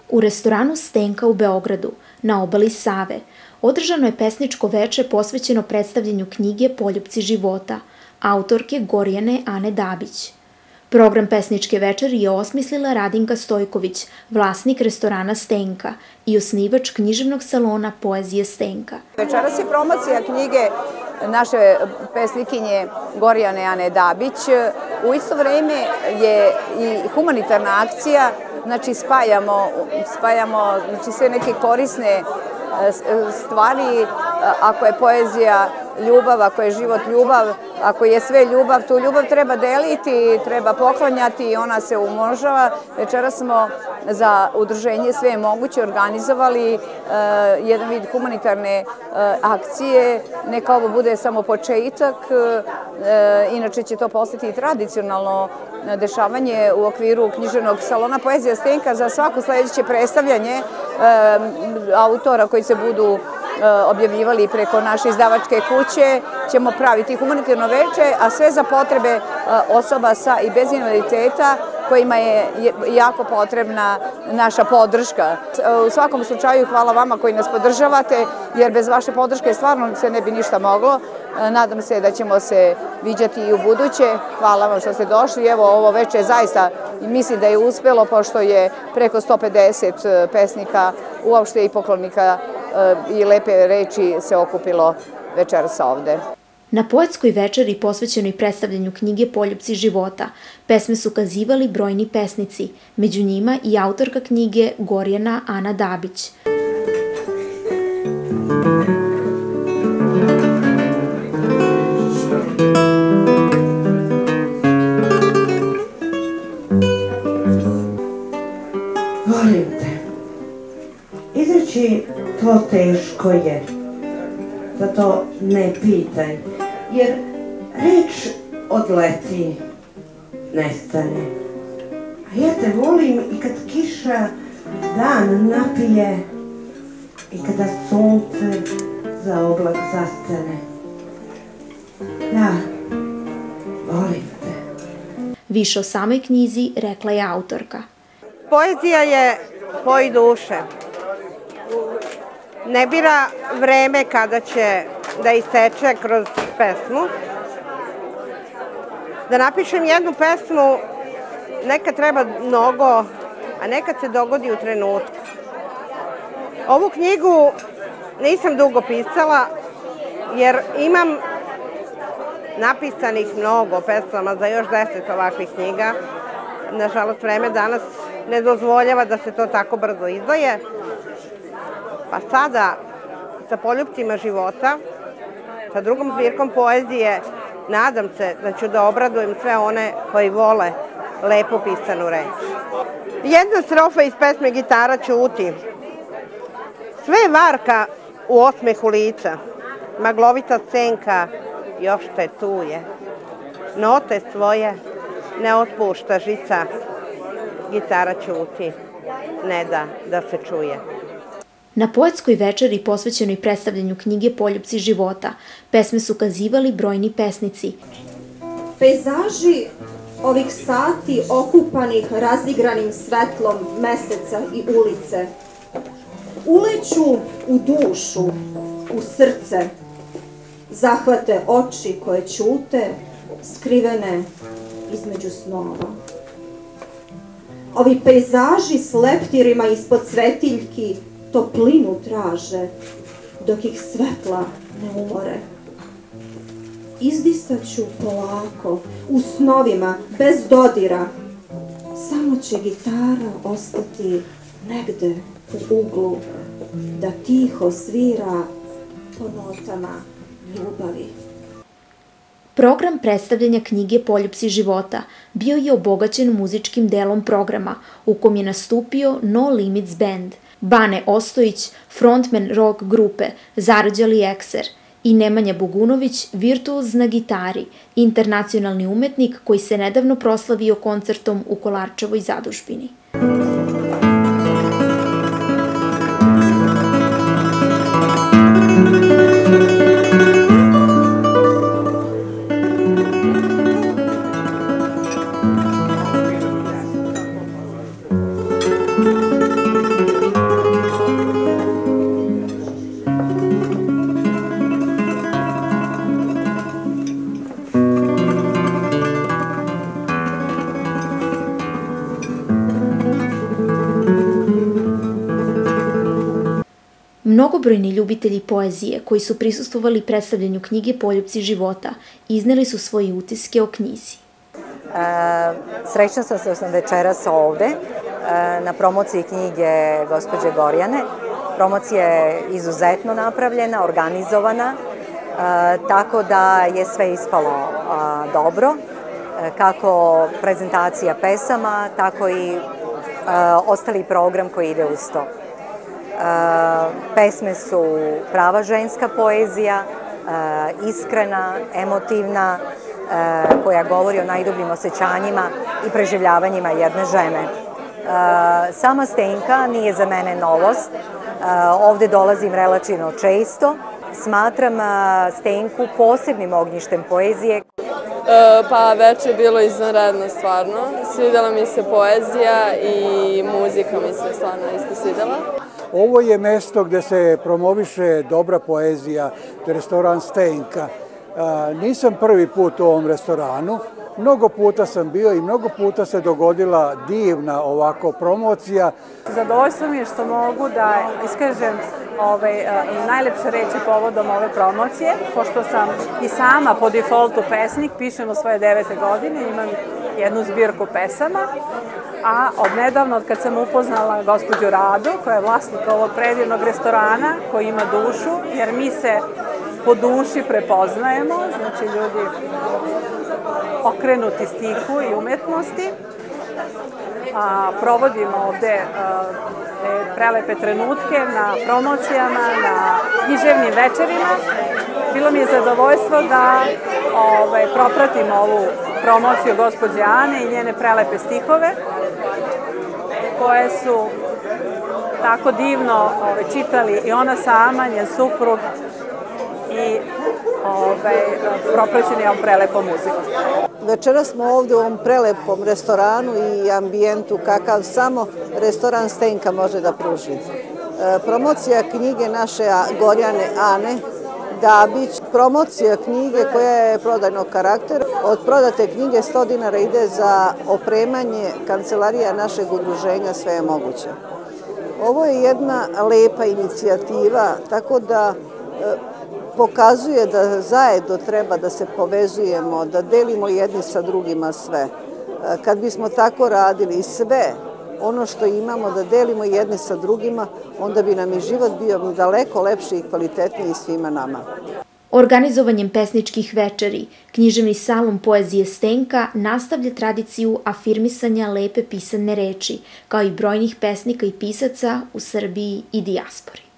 U restoranu Stenka u Beogradu, na obali Save, održano je pesničko veče posvećeno predstavljanju knjige Poljupci života, autorke Gorjane Ane Dabić. Program pesničke večeri je osmislila Radinka Stojković, vlasnik restorana Stenka i osnivač književnog salona Poezije Stenka. Večeras je promocija knjige naše pesnikinje Gorjane Ane Dabić. U isto vreme je i humanitarna akcija, znači spajamo sve neke korisne stvari. Ako je poezija ljubav, ako je život ljubav, ako je sve ljubav, tu ljubav treba deliti, treba poklanjati i ona se umnožava. Večeras smo za udruženje Sve je moguće organizovali jedan vid humanitarne akcije. Neka ovo bude samo početak, inače će to postati i tradicionalno dešavanje u okviru književnog salona Poezija Stenka. Za svako sledeće predstavljanje autora koji se budu objavljivali preko naše izdavačke kuće ćemo praviti humanitarno veče, a sve za potrebe osoba sa i bez invaliditeta kojima je jako potrebna naša podrška. U svakom slučaju hvala vama koji nas podržavate, jer bez vaše podrške stvarno se ne bi ništa moglo. Nadam se da ćemo se viđati i u buduće. Hvala vam što ste došli. Evo, ovo veče zaista mislim da je uspelo, pošto je preko 150 pesnika, uopšte i poklonika i lepe reči se okupilo večeras ovde. Na poetskoj večeri posvećenoj predstavljanju knjige Poljupci života pesme su kazivali brojni pesnici, među njima i autorka knjige Gorjana Ana Dabić. Volim te. Izreći to teško je, zato ne pitaj, jer reč odleti, nestane. A ja te volim i kad kiša dan napije i kada sunce za oblak zastane. Da, volim te. Više o samoj knjizi rekla je autorka. Poezija je poj duše. Ne bira vreme kada će da isteče kroz pesmu. Da napišem jednu pesmu, nekad treba mnogo, a nekad se dogodi u trenutku. Ovu knjigu nisam dugo pisala, jer imam napisanih mnogo pesama za još 10 ovakvih knjiga. Nažalost, vreme danas ne dozvoljava da se to tako brzo izdaje. Pa sada, sa Poljupcima života, sa drugom zbirkom poezije, nadam se da ću da obradujem sve one koji vole lepo pisanu reč. Jedna strofa iz pesme Gitara ćuti. Sve je varka u osmehu lica, maglovita scenka još te tuje. Note svoje ne otpušta žica, gitara ćuti, ne da da se čuje. Na poetskoj večeri posvećenoj predstavljanju knjige Poljupci života pesme su kazivali brojni pesnici. Pejzaži ovih sati okupanih razigranim svetlom meseca i ulice uleću u dušu, u srce, zahvate oči koje ćute, skrivene između snova. Ovi pejzaži s leptirima ispod svetiljki toplinu traže, dok ih svetla ne umore. Izdisaću polako, u snovima, bez dodira. Samo će gitara ostati negde u uglu, da tiho svira po notama ljubavi. Program predstavljanja knjige Poljupci života bio je obogaćen muzičkim delom programa, u kom je nastupio No Limits Band, Bane Ostojić, frontman rock grupe Zarđali Ekser, i Nemanja Bogunović, virtuoz na gitari, internacionalni umetnik koji se nedavno proslavio koncertom u Kolarčevoj zadužbini. Mnogobrojni ljubitelji poezije koji su prisustvovali predstavljanju knjige Poljupci života izneli su svoje utiske o knjizi. Srećna sam što sam večeras ovde na promociji knjige gospođe Gorjane. Promocija je izuzetno napravljena, organizovana, tako da je sve ispalo dobro, kako prezentacija pesama, tako i ostali program koji ide uz to. Pesme su prava ženska poezija, iskrena, emotivna, koja govori o najdubljim osjećanjima i preživljavanjima jedne žene. Sama Stenka nije za mene novost, ovde dolazim relativno često. Smatram Stenku posebnim ognjištem poezije. Pa već je bilo izvanredno stvarno. Svidela mi se poezija i muzika mi se stvarno isto svidela. Ovo je mesto gde se promoviše dobra poezija, to je restoran Stenka. Nisam prvi put u ovom restoranu, mnogo puta sam bio i mnogo puta se dogodila divna ovako promocija. Zadovoljstvo mi je što mogu da iskažem najlepše reči povodom ove promocije, pošto sam i sama po defaultu pesnik, pišem u svoje 9. godine, imam jednu zbirku pesama, a odnedavno, od kad sam upoznala gospođu Radu, koja je vlasnik ovog predivnog restorana, koji ima dušu, jer mi se po duši prepoznajemo, znači ljudi okrenuti stihu i umetnosti. Provodimo ovde prelepe trenutke na promocijama, na književnim večerima. Bilo mi je zadovoljstvo da propratim ovu promociju gospođe Ane i njene prelepe stihove, koje su tako divno čitali i ona sama, njen suprug, i propraćeni ovom prelepom muzikom. Večera smo ovde u ovom prelepom restoranu i ambijentu kakav samo restoran Stenka može da pruži. Promocija knjige naše Gorjane Ane Dabić, promocija knjige koja je prodajnog karaktera. Od prodate knjige 100 dinara ide za opremanje kancelarija našeg udruženja Sve je moguće. Ovo je jedna lepa inicijativa, tako da pokazuje da zajedno treba da se povezujemo, da delimo jedni sa drugima sve. Kad bismo tako radili sve ono što imamo da delimo jedni sa drugima, onda bi nam i život bio daleko lepši i kvalitetniji svima nama. Organizovanjem pesničkih večeri, književni salon poezije Stenka nastavlja tradiciju afirmisanja lepe pisane reči, kao i brojnih pesnika i pisaca u Srbiji i dijaspori.